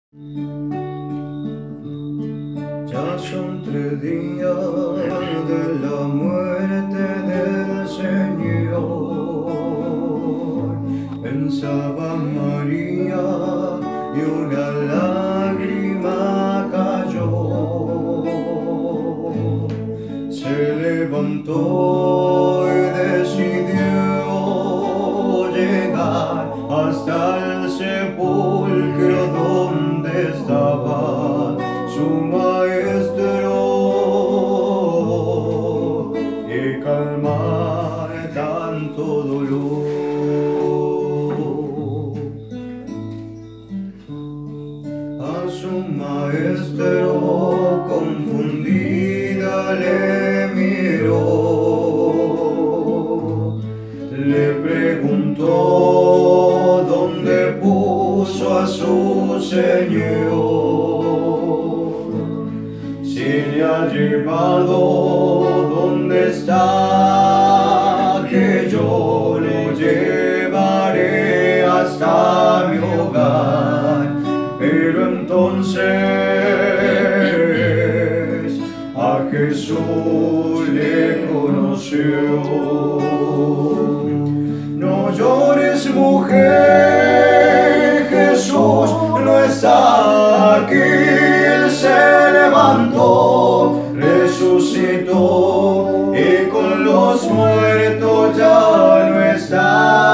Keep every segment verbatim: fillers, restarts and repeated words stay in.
Ya son tres días de la muerte del Señor. Pensaba María y una lágrima cayó. Se levantó y decidió llegar hasta el sepulcro donde estaba su maestro y calmar tanto dolor. A su maestro confundida le miró, le preguntó dónde puso a su Señor. Si le ha llevado, ¿dónde está? Que yo lo llevaré hasta mi hogar. Pero entonces a Jesús le conoció. No llores, mujer, Jesús no está aquí. Él se levantó, resucitó y con los muertos ya no está.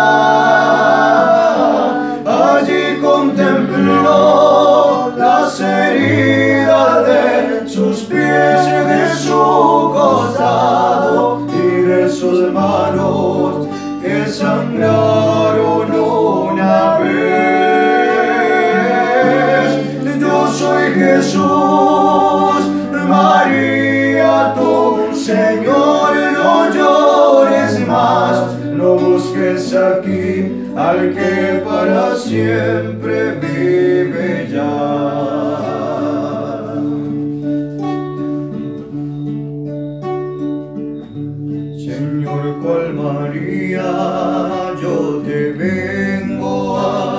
Allí contempló las heridas de sus pies, de su costado y de sus manos que sangraron una vez. Yo soy Jesús, María, tu Señor. No llores más, no busques aquí al que para siempre vive ya. Señor, cual María, yo te vengo a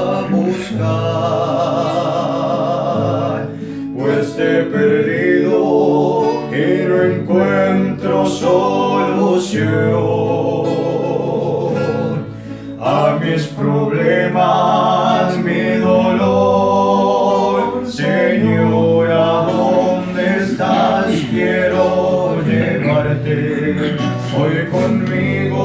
buscar, pues te he perdido y no encuentro solución a mis problemas, mi dolor. Señora, ¿dónde estás? Quiero llevarte hoy conmigo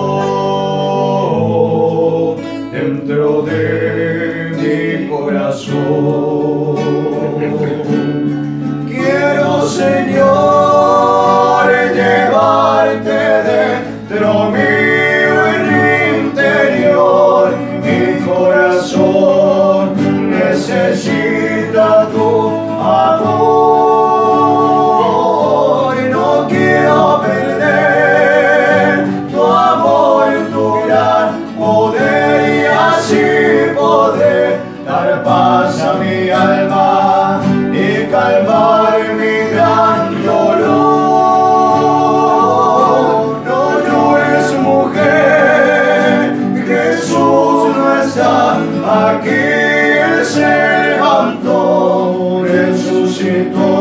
dentro de mi corazón. Quiero, Señor, llevarte dentro mío en mi interior. Mi corazón necesita tu amor. No quiero perder tu amor, tu gran poder, y así poder dar paz a mi alma y calmar mi gran dolor. No llores, mujer, Jesús no está aquí. Él se levantó, resucitó